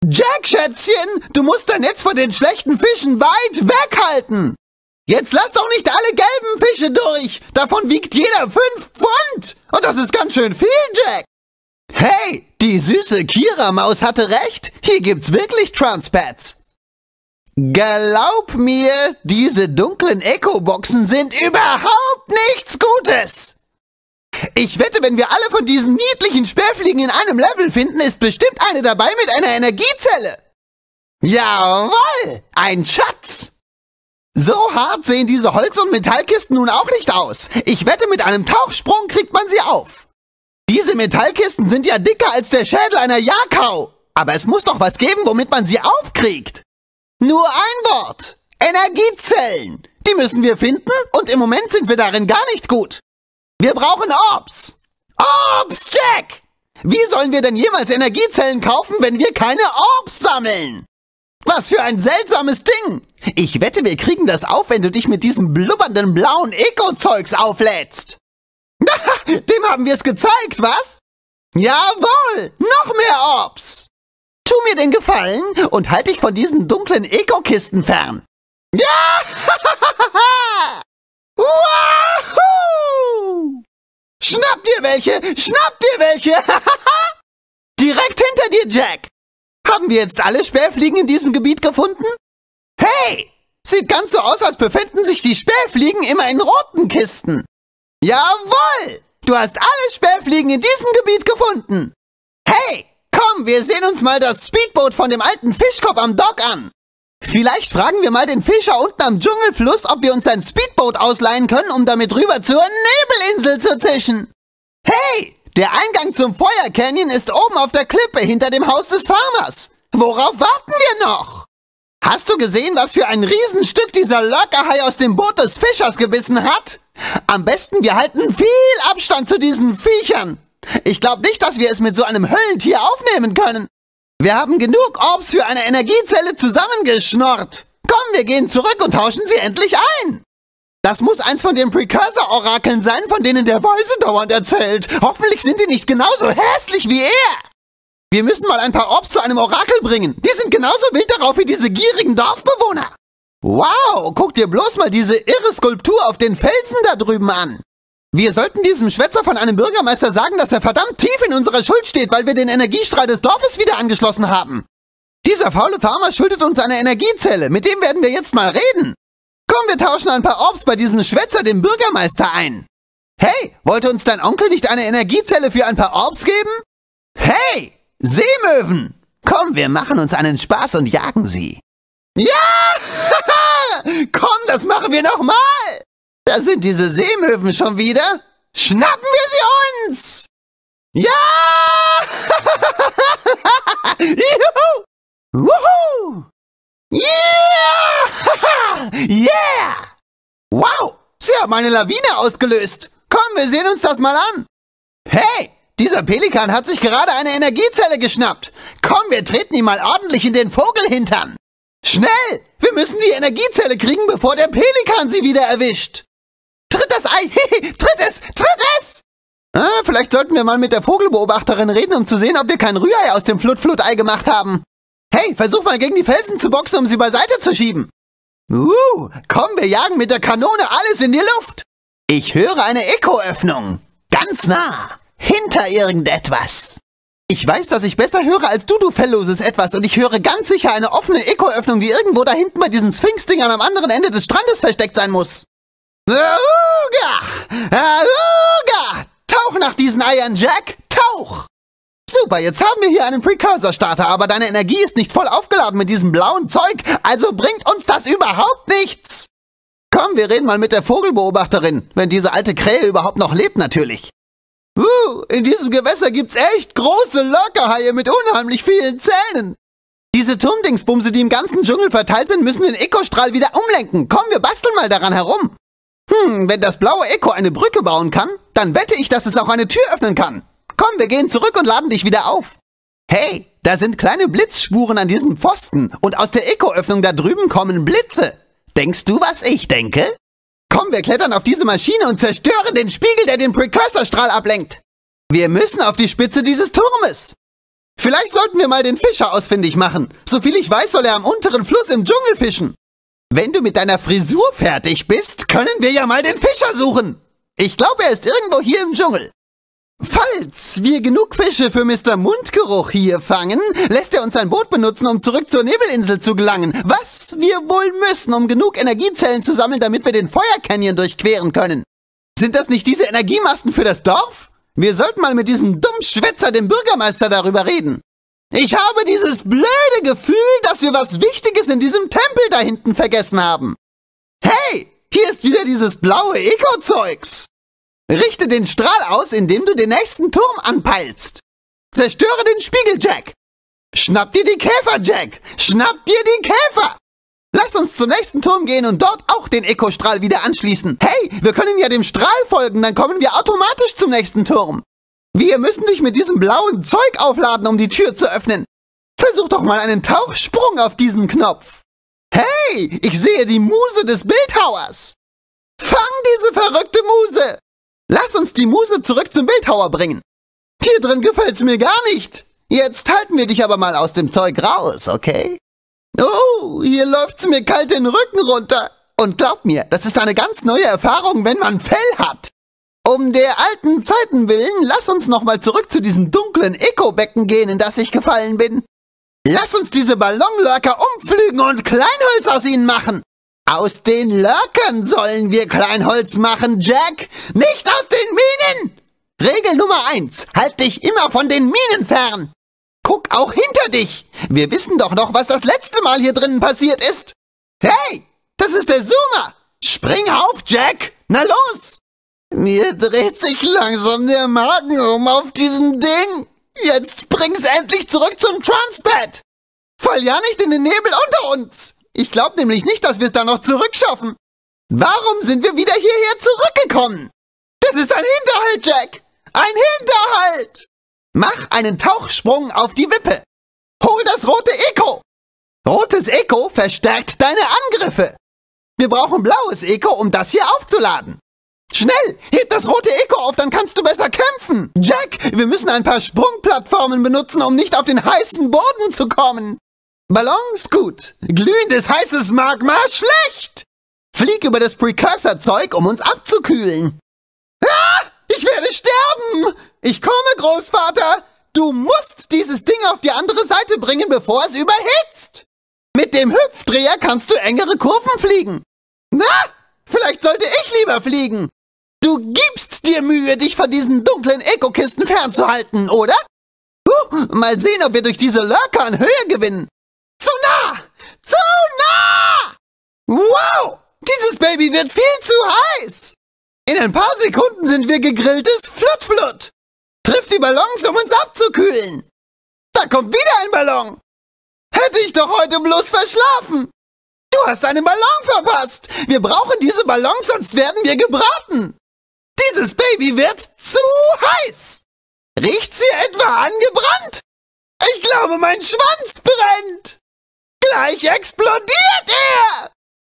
Jack, Schätzchen, du musst dein Netz von den schlechten Fischen weit weghalten. Jetzt lass doch nicht alle gelben Fische durch. Davon wiegt jeder 5 Pfund. Und das ist ganz schön viel, Jack. Hey, die süße Kira-Maus hatte recht. Hier gibt's wirklich Transpads. Glaub mir, diese dunklen Echo-Boxen sind überhaupt nichts Gutes. Ich wette, wenn wir alle von diesen niedlichen Sperrfliegen in einem Level finden, ist bestimmt eine dabei mit einer Energiezelle. Jawohl, ein Schatz. So hart sehen diese Holz- und Metallkisten nun auch nicht aus. Ich wette, mit einem Tauchsprung kriegt man sie auf. Diese Metallkisten sind ja dicker als der Schädel einer Jagdkau. Aber es muss doch was geben, womit man sie aufkriegt. Nur ein Wort. Energiezellen. Die müssen wir finden und im Moment sind wir darin gar nicht gut. Wir brauchen Orbs. Orbs, Jack! Wie sollen wir denn jemals Energiezellen kaufen, wenn wir keine Orbs sammeln? Was für ein seltsames Ding. Ich wette, wir kriegen das auf, wenn du dich mit diesem blubbernden blauen Eco-Zeugs auflädst. Dem haben wir es gezeigt, was? Jawohl, noch mehr Orbs. Tu mir den Gefallen und halt dich von diesen dunklen Eco-Kisten fern. Ja! Wahoo! Schnapp dir welche! Schnapp dir welche! Direkt hinter dir, Jack! Haben wir jetzt alle Sperrfliegen in diesem Gebiet gefunden? Hey! Sieht ganz so aus, als befänden sich die Sperrfliegen immer in roten Kisten. Jawohl! Du hast alle Sperrfliegen in diesem Gebiet gefunden. Hey! Komm, wir sehen uns mal das Speedboot von dem alten Fischkopf am Dock an. Vielleicht fragen wir mal den Fischer unten am Dschungelfluss, ob wir uns ein Speedboot ausleihen können, um damit rüber zur Nebelinsel zu zischen. Hey, der Eingang zum Feuer Canyon ist oben auf der Klippe hinter dem Haus des Farmers. Worauf warten wir noch? Hast du gesehen, was für ein Riesenstück dieser Lurkerhai aus dem Boot des Fischers gebissen hat? Am besten, wir halten viel Abstand zu diesen Viechern. Ich glaube nicht, dass wir es mit so einem Höllentier aufnehmen können. Wir haben genug Orbs für eine Energiezelle zusammengeschnorrt. Komm, wir gehen zurück und tauschen sie endlich ein. Das muss eins von den Precursor-Orakeln sein, von denen der Weise dauernd erzählt. Hoffentlich sind die nicht genauso hässlich wie er. Wir müssen mal ein paar Orbs zu einem Orakel bringen. Die sind genauso wild darauf wie diese gierigen Dorfbewohner. Wow, guck dir bloß mal diese irre Skulptur auf den Felsen da drüben an. Wir sollten diesem Schwätzer von einem Bürgermeister sagen, dass er verdammt tief in unserer Schuld steht, weil wir den Energiestrahl des Dorfes wieder angeschlossen haben. Dieser faule Farmer schuldet uns eine Energiezelle, mit dem werden wir jetzt mal reden. Komm, wir tauschen ein paar Orbs bei diesem Schwätzer, dem Bürgermeister, ein. Hey, wollte uns dein Onkel nicht eine Energiezelle für ein paar Orbs geben? Hey, Seemöwen! Komm, wir machen uns einen Spaß und jagen sie. Ja! Komm, das machen wir nochmal! Da sind diese Seemöwen schon wieder. Schnappen wir sie uns! Ja! Juhu! Wuhu! Yeah! Yeah! Wow! Sie haben eine Lawine ausgelöst. Komm, wir sehen uns das mal an. Hey! Dieser Pelikan hat sich gerade eine Energiezelle geschnappt. Komm, wir treten ihm mal ordentlich in den Vogelhintern. Schnell! Wir müssen die Energiezelle kriegen, bevor der Pelikan sie wieder erwischt. Tritt das Ei! Tritt es! Tritt es! Vielleicht sollten wir mal mit der Vogelbeobachterin reden, um zu sehen, ob wir kein Rührei aus dem Flut-Flut-Ei gemacht haben. Hey, versuch mal gegen die Felsen zu boxen, um sie beiseite zu schieben. Komm, wir jagen mit der Kanone alles in die Luft. Ich höre eine Echo-Öffnung. Ganz nah. Hinter irgendetwas. Ich weiß, dass ich besser höre als du felloses Etwas, und ich höre ganz sicher eine offene Echo-Öffnung, die irgendwo da hinten bei diesen Sphinx-Dingern am anderen Ende des Strandes versteckt sein muss. Auga! Auga! Tauch nach diesen Eiern, Jack! Tauch! Super, jetzt haben wir hier einen Precursor-Starter, aber deine Energie ist nicht voll aufgeladen mit diesem blauen Zeug, also bringt uns das überhaupt nichts! Komm, wir reden mal mit der Vogelbeobachterin, wenn diese alte Krähe überhaupt noch lebt, natürlich. In diesem Gewässer gibt's echt große Lurkerhaie mit unheimlich vielen Zähnen. Diese Turmdingsbumse, die im ganzen Dschungel verteilt sind, müssen den Echo-Strahl wieder umlenken. Komm, wir basteln mal daran herum. Wenn das blaue Echo eine Brücke bauen kann, dann wette ich, dass es auch eine Tür öffnen kann. Komm, wir gehen zurück und laden dich wieder auf. Hey, da sind kleine Blitzspuren an diesem Pfosten und aus der Echo-Öffnung da drüben kommen Blitze. Denkst du, was ich denke? Komm, wir klettern auf diese Maschine und zerstören den Spiegel, der den Precursor-Strahl ablenkt. Wir müssen auf die Spitze dieses Turmes. Vielleicht sollten wir mal den Fischer ausfindig machen. Soviel ich weiß, soll er am unteren Fluss im Dschungel fischen. Wenn du mit deiner Frisur fertig bist, können wir ja mal den Fischer suchen. Ich glaube, er ist irgendwo hier im Dschungel. Falls wir genug Fische für Mr. Mundgeruch hier fangen, lässt er uns ein Boot benutzen, um zurück zur Nebelinsel zu gelangen. Was wir wohl müssen, um genug Energiezellen zu sammeln, damit wir den Feuercanyon durchqueren können. Sind das nicht diese Energiemasten für das Dorf? Wir sollten mal mit diesem Dummschwätzer, dem Bürgermeister, darüber reden. Ich habe dieses blöde Gefühl, dass wir was Wichtiges in diesem Tempel da hinten vergessen haben. Hey, hier ist wieder dieses blaue Eco-Zeugs. Richte den Strahl aus, indem du den nächsten Turm anpeilst. Zerstöre den Spiegel, Jack. Schnapp dir die Käfer, Jack. Schnapp dir die Käfer. Lass uns zum nächsten Turm gehen und dort auch den Eco-Strahl wieder anschließen. Hey, wir können ja dem Strahl folgen, dann kommen wir automatisch zum nächsten Turm. Wir müssen dich mit diesem blauen Zeug aufladen, um die Tür zu öffnen. Versuch doch mal einen Tauchsprung auf diesen Knopf. Hey, ich sehe die Muse des Bildhauers. Fang diese verrückte Muse. Lass uns die Muse zurück zum Bildhauer bringen. Hier drin gefällt's mir gar nicht. Jetzt halten wir dich aber mal aus dem Zeug raus, okay? Oh, hier läuft's mir kalt den Rücken runter. Und glaub mir, das ist eine ganz neue Erfahrung, wenn man Fell hat. Um der alten Zeiten willen, lass uns nochmal zurück zu diesem dunklen Eco-Becken gehen, in das ich gefallen bin. Lass uns diese Ballonlurker umpflügen und Kleinholz aus ihnen machen. Aus den Lurkern sollen wir Kleinholz machen, Jack, nicht aus den Minen! Regel Nummer 1, halt dich immer von den Minen fern. Guck auch hinter dich. Wir wissen doch noch, was das letzte Mal hier drinnen passiert ist. Hey, das ist der Zoomer. Spring auf, Jack. Na los. Mir dreht sich langsam der Magen um auf diesem Ding. Jetzt bring's endlich zurück zum Transpad. Fall ja nicht in den Nebel unter uns. Ich glaube nämlich nicht, dass wir es da noch zurückschaffen. Warum sind wir wieder hierher zurückgekommen? Das ist ein Hinterhalt, Jack. Ein Hinterhalt. Mach einen Tauchsprung auf die Wippe. Hol das rote Eco. Rotes Eco verstärkt deine Angriffe. Wir brauchen blaues Eco, um das hier aufzuladen. Schnell, heb das rote Eco auf, dann kannst du besser kämpfen. Jack, wir müssen ein paar Sprungplattformen benutzen, um nicht auf den heißen Boden zu kommen. Ballons gut, glühendes heißes Magma schlecht. Flieg über das Precursor-Zeug, um uns abzukühlen. Ah, ich werde sterben. Ich komme, Großvater. Du musst dieses Ding auf die andere Seite bringen, bevor es überhitzt. Mit dem Hüpfdreher kannst du engere Kurven fliegen. Na, vielleicht sollte ich lieber fliegen. Du gibst dir Mühe, dich von diesen dunklen Eco-Kisten fernzuhalten, oder? Mal sehen, ob wir durch diese Lurker an Höhe gewinnen. Zu nah! Zu nah! Wow! Dieses Baby wird viel zu heiß! In ein paar Sekunden sind wir gegrilltes Flutt-Flutt. Trifft die Ballons, um uns abzukühlen. Da kommt wieder ein Ballon. Hätte ich doch heute bloß verschlafen. Du hast einen Ballon verpasst. Wir brauchen diese Ballons, sonst werden wir gebraten. Dieses Baby wird zu heiß. Riecht sie etwa angebrannt? Ich glaube, mein Schwanz brennt. Gleich explodiert er.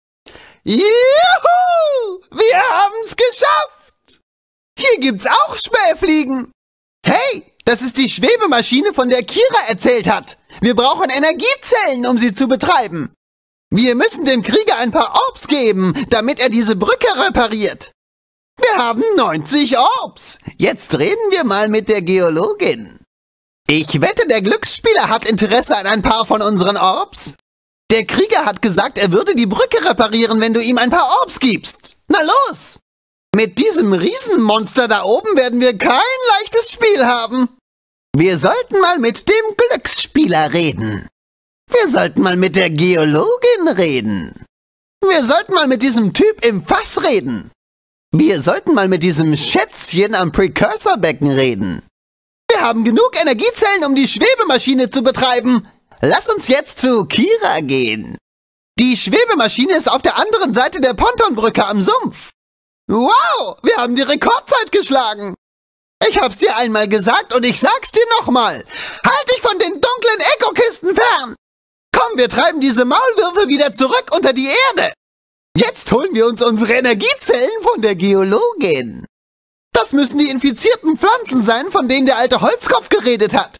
Juhu! Wir haben's geschafft. Hier gibt's auch Spähfliegen. Hey, das ist die Schwebemaschine, von der Kira erzählt hat. Wir brauchen Energiezellen, um sie zu betreiben. Wir müssen dem Krieger ein paar Orbs geben, damit er diese Brücke repariert. Wir haben 90 Orbs. Jetzt reden wir mal mit der Geologin. Ich wette, der Glücksspieler hat Interesse an ein paar von unseren Orbs. Der Krieger hat gesagt, er würde die Brücke reparieren, wenn du ihm ein paar Orbs gibst. Na los! Mit diesem Riesenmonster da oben werden wir kein leichtes Spiel haben. Wir sollten mal mit dem Glücksspieler reden. Wir sollten mal mit der Geologin reden. Wir sollten mal mit diesem Typ im Fass reden. Wir sollten mal mit diesem Schätzchen am Precursor-Becken reden. Wir haben genug Energiezellen, um die Schwebemaschine zu betreiben. Lass uns jetzt zu Kira gehen. Die Schwebemaschine ist auf der anderen Seite der Pontonbrücke am Sumpf. Wow, wir haben die Rekordzeit geschlagen. Ich hab's dir einmal gesagt und ich sag's dir nochmal. Halt dich von den dunklen Eco-Kisten fern. Komm, wir treiben diese Maulwürfe wieder zurück unter die Erde. Jetzt holen wir uns unsere Energiezellen von der Geologin. Das müssen die infizierten Pflanzen sein, von denen der alte Holzkopf geredet hat.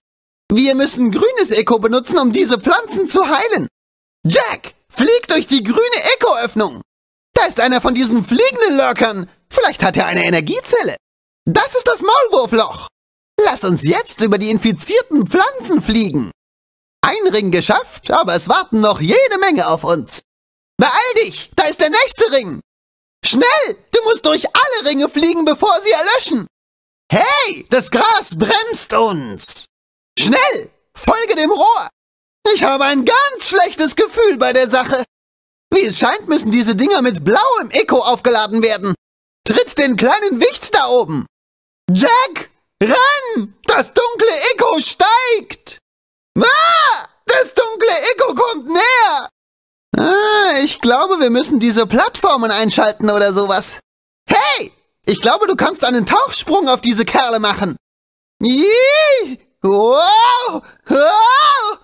Wir müssen grünes Echo benutzen, um diese Pflanzen zu heilen. Jack, flieg durch die grüne Echo-Öffnung. Da ist einer von diesen fliegenden Lurkern. Vielleicht hat er eine Energiezelle. Das ist das Maulwurfloch. Lass uns jetzt über die infizierten Pflanzen fliegen. Ein Ring geschafft, aber es warten noch jede Menge auf uns. Beeil dich, da ist der nächste Ring. Schnell, du musst durch alle Ringe fliegen, bevor sie erlöschen. Hey, das Gras bremst uns. Schnell, folge dem Rohr. Ich habe ein ganz schlechtes Gefühl bei der Sache. Wie es scheint, müssen diese Dinger mit blauem Echo aufgeladen werden. Tritt den kleinen Wicht da oben. Jack, renn! Das dunkle Echo steigt! Ah! Das dunkle Echo kommt näher! Ich glaube, wir müssen diese Plattformen einschalten oder sowas. Hey! Ich glaube, du kannst einen Tauchsprung auf diese Kerle machen. Yee! Wow! Wow!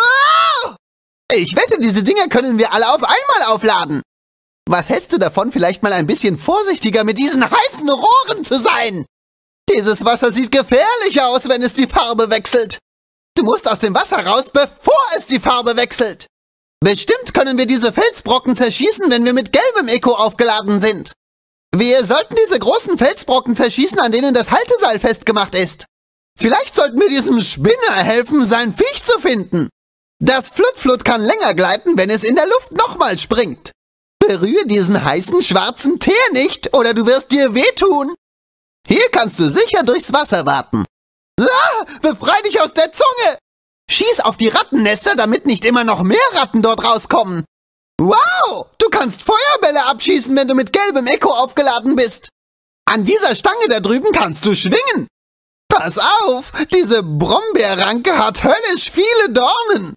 Wow! Ich wette, diese Dinger können wir alle auf einmal aufladen. Was hältst du davon, vielleicht mal ein bisschen vorsichtiger mit diesen heißen Rohren zu sein? Dieses Wasser sieht gefährlich aus, wenn es die Farbe wechselt. Du musst aus dem Wasser raus, bevor es die Farbe wechselt. Bestimmt können wir diese Felsbrocken zerschießen, wenn wir mit gelbem Echo aufgeladen sind. Wir sollten diese großen Felsbrocken zerschießen, an denen das Halteseil festgemacht ist. Vielleicht sollten wir diesem Spinner helfen, sein Viech zu finden. Das Flutflut kann länger gleiten, wenn es in der Luft nochmal springt. Berühre diesen heißen schwarzen Teer nicht, oder du wirst dir wehtun. Hier kannst du sicher durchs Wasser warten. Ah, befrei dich aus der Zunge! Schieß auf die Rattennester, damit nicht immer noch mehr Ratten dort rauskommen. Wow, du kannst Feuerbälle abschießen, wenn du mit gelbem Echo aufgeladen bist. An dieser Stange da drüben kannst du schwingen. Pass auf, diese Brombeerranke hat höllisch viele Dornen.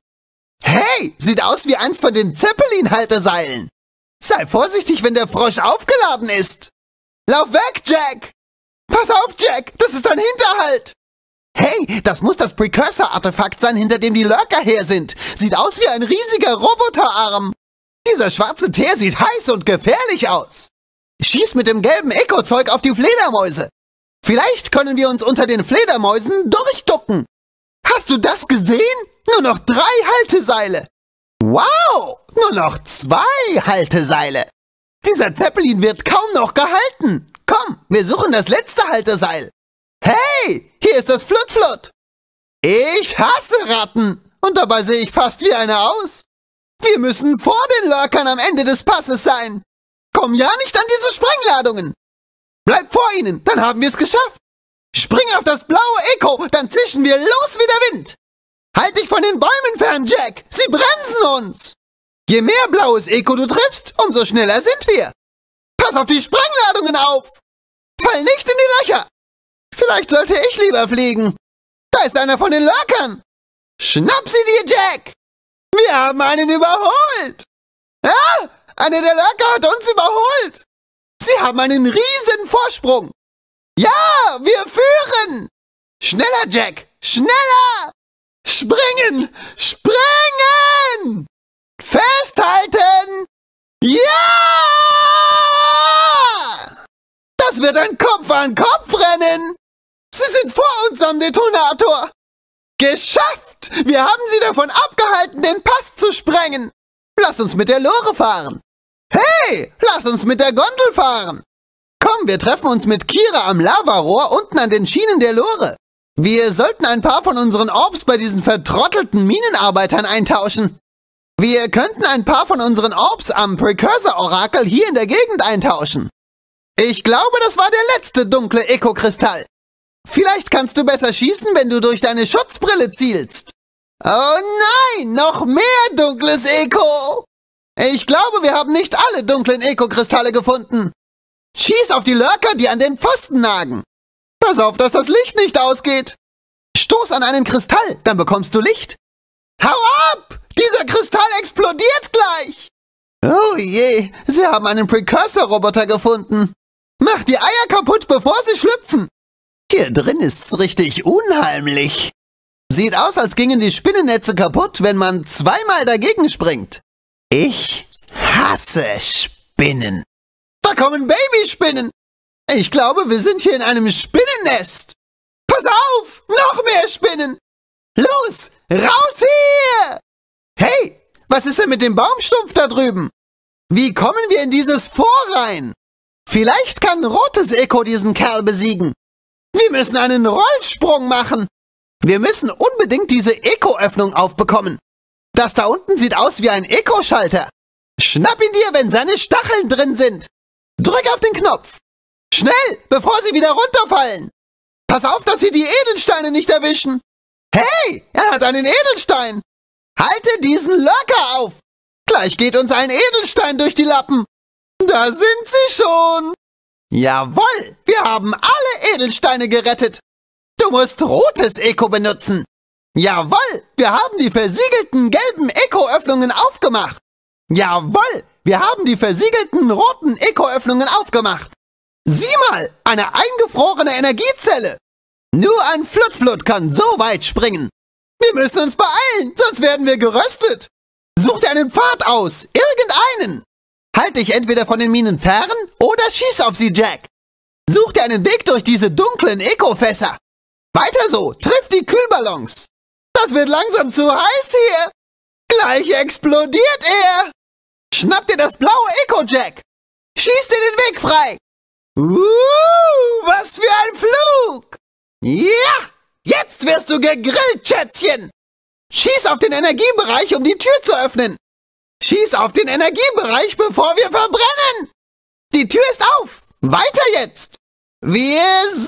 Hey, sieht aus wie eins von den Zeppelin-Halteseilen. Sei vorsichtig, wenn der Frosch aufgeladen ist. Lauf weg, Jack! Pass auf, Jack, das ist ein Hinterhalt. Hey, das muss das Precursor-Artefakt sein, hinter dem die Lurker her sind. Sieht aus wie ein riesiger Roboterarm. Dieser schwarze Teer sieht heiß und gefährlich aus. Schieß mit dem gelben Echo-Zeug auf die Fledermäuse. Vielleicht können wir uns unter den Fledermäusen durchducken. Hast du das gesehen? Nur noch 3 Halteseile. Wow, nur noch 2 Halteseile. Dieser Zeppelin wird kaum noch gehalten. Komm, wir suchen das letzte Halteseil. Hey, hier ist das Flutflut. Ich hasse Ratten. Und dabei sehe ich fast wie eine aus. Wir müssen vor den Lurkern am Ende des Passes sein. Komm ja nicht an diese Sprengladungen. Bleib vor ihnen, dann haben wir es geschafft. Spring auf das blaue Echo, dann zischen wir los wie der Wind. Halt dich von den Bäumen fern, Jack. Sie bremsen uns. Je mehr blaues Echo du triffst, umso schneller sind wir. Pass auf die Sprengladungen auf. Fall nicht in die Löcher. Vielleicht sollte ich lieber fliegen. Da ist einer von den Lurkern. Schnapp sie dir, Jack. Wir haben einen überholt. Ah, einer der Lurker hat uns überholt. Sie haben einen riesen Vorsprung. Ja, wir führen. Schneller, Jack, schneller. Springen, springen. Festhalten. Ja! Das wird ein Kopf-an-Kopf-Rennen. Sie sind vor uns am Detonator. Geschafft! Wir haben sie davon abgehalten, den Pass zu sprengen. Lass uns mit der Lore fahren. Hey, lass uns mit der Gondel fahren. Komm, wir treffen uns mit Kira am Lavarohr unten an den Schienen der Lore. Wir sollten ein paar von unseren Orbs bei diesen vertrottelten Minenarbeitern eintauschen. Wir könnten ein paar von unseren Orbs am Precursor-Orakel hier in der Gegend eintauschen. Ich glaube, das war der letzte dunkle Echo-Kristall. Vielleicht kannst du besser schießen, wenn du durch deine Schutzbrille zielst. Oh nein, noch mehr dunkles Echo. Ich glaube, wir haben nicht alle dunklen Echo-Kristalle gefunden. Schieß auf die Lurker, die an den Pfosten nagen. Pass auf, dass das Licht nicht ausgeht. Stoß an einen Kristall, dann bekommst du Licht. Hau ab! Dieser Kristall explodiert gleich. Oh je, sie haben einen Precursor-Roboter gefunden. Mach die Eier kaputt, bevor sie schlüpfen. Hier drin ist's richtig unheimlich. Sieht aus, als gingen die Spinnennetze kaputt, wenn man zweimal dagegen springt. Ich hasse Spinnen. Da kommen Babyspinnen. Ich glaube, wir sind hier in einem Spinnennest. Pass auf, noch mehr Spinnen. Los, raus hier! Hey, was ist denn mit dem Baumstumpf da drüben? Wie kommen wir in dieses Fort rein? Vielleicht kann rotes Echo diesen Kerl besiegen. Wir müssen einen Rollsprung machen. Wir müssen unbedingt diese Echo-Öffnung aufbekommen. Das da unten sieht aus wie ein Echo-Schalter. Schnapp ihn dir, wenn seine Stacheln drin sind. Drück auf den Knopf. Schnell, bevor sie wieder runterfallen. Pass auf, dass sie die Edelsteine nicht erwischen. Hey, er hat einen Edelstein. Halte diesen Lurker auf. Gleich geht uns ein Edelstein durch die Lappen. Da sind sie schon. Jawohl, wir haben alle Edelsteine gerettet. Du musst rotes Echo benutzen. Jawohl, wir haben die versiegelten gelben Echo-Öffnungen aufgemacht. Jawohl, wir haben die versiegelten roten Echo-Öffnungen aufgemacht. Sieh mal, eine eingefrorene Energiezelle. Nur ein Flutflut kann so weit springen. Wir müssen uns beeilen, sonst werden wir geröstet. Such dir einen Pfad aus, irgendeinen. Halt dich entweder von den Minen fern oder schieß auf sie, Jack. Such dir einen Weg durch diese dunklen Echo-Fässer. Weiter so, triff die Kühlballons. Das wird langsam zu heiß hier. Gleich explodiert er. Schnapp dir das blaue Echo, Jack. Schieß dir den Weg frei. Was für ein Flug. Ja, jetzt wirst du gegrillt, Schätzchen. Schieß auf den Energiebereich, um die Tür zu öffnen. Schieß auf den Energiebereich, bevor wir verbrennen. Die Tür ist auf. Weiter jetzt. Wir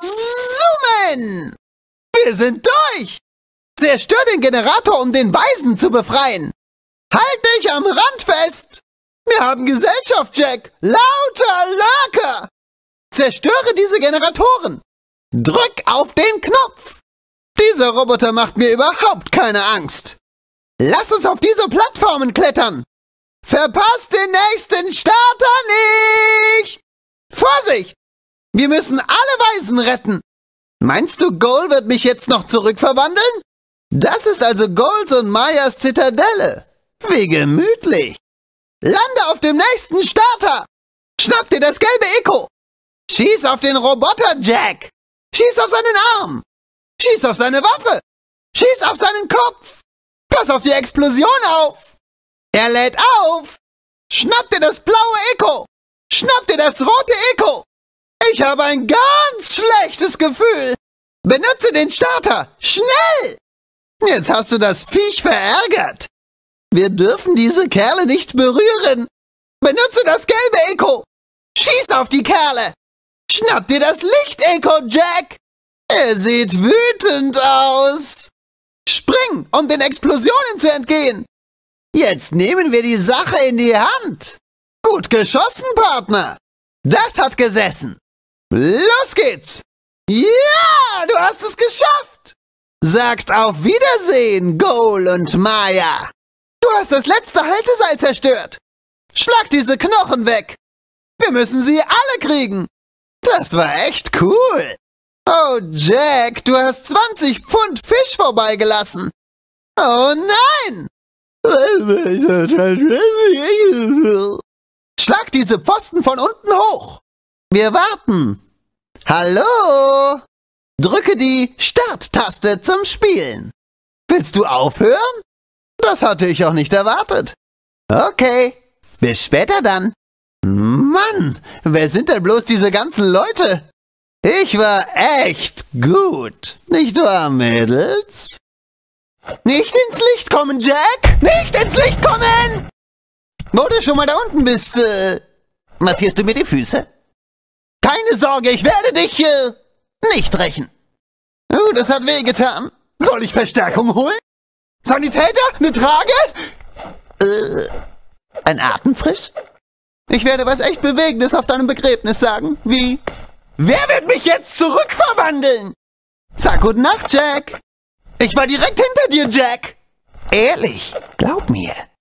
zoomen. Wir sind durch. Zerstör den Generator, um den Weisen zu befreien. Halt dich am Rand fest. Wir haben Gesellschaft, Jack. Lauter Lurker. Zerstöre diese Generatoren. Drück auf den Knopf. Dieser Roboter macht mir überhaupt keine Angst. Lass uns auf diese Plattformen klettern. Verpasst den nächsten Starter nicht. Vorsicht. Wir müssen alle Weisen retten. Meinst du, Goal wird mich jetzt noch zurückverwandeln? Das ist also Goals und Mayas Zitadelle. Wie gemütlich. Lande auf dem nächsten Starter. Schnapp dir das gelbe Echo. Schieß auf den Roboter, Jack. Schieß auf seinen Arm. Schieß auf seine Waffe. Schieß auf seinen Kopf. Pass auf die Explosion auf. Er lädt auf. Schnapp dir das blaue Echo. Schnapp dir das rote Echo. Ich habe ein ganz schlechtes Gefühl. Benutze den Starter. Schnell. Jetzt hast du das Viech verärgert. Wir dürfen diese Kerle nicht berühren. Benutze das gelbe Echo. Schieß auf die Kerle. Schnapp dir das Licht-Echo, Jack. Er sieht wütend aus. Spring, um den Explosionen zu entgehen. Jetzt nehmen wir die Sache in die Hand. Gut geschossen, Partner. Das hat gesessen. Los geht's. Ja, du hast es geschafft. Sagt auf Wiedersehen, Goal und Maya. Du hast das letzte Halteseil zerstört. Schlag diese Knochen weg. Wir müssen sie alle kriegen. Das war echt cool. Oh, Jack, du hast 20 Pfund Fisch vorbeigelassen. Oh nein. Schlag diese Pfosten von unten hoch. Wir warten. Hallo? Drücke die Start-Taste zum Spielen. Willst du aufhören? Das hatte ich auch nicht erwartet. Okay, bis später dann. Mann, wer sind denn bloß diese ganzen Leute? Ich war echt gut, nicht wahr, Mädels? Nicht ins Licht kommen, Jack! Nicht ins Licht kommen! Wo du schon mal da unten bist, massierst du mir die Füße? Keine Sorge, ich werde dich, nicht rächen. Das hat wehgetan. Soll ich Verstärkung holen? Sanitäter? Eine Trage? Ein Atemfrisch? Ich werde was echt Bewegendes auf deinem Begräbnis sagen, wie... Wer wird mich jetzt zurückverwandeln? Sag gute Nacht, Jack. Ich war direkt hinter dir, Jack. Ehrlich, glaub mir.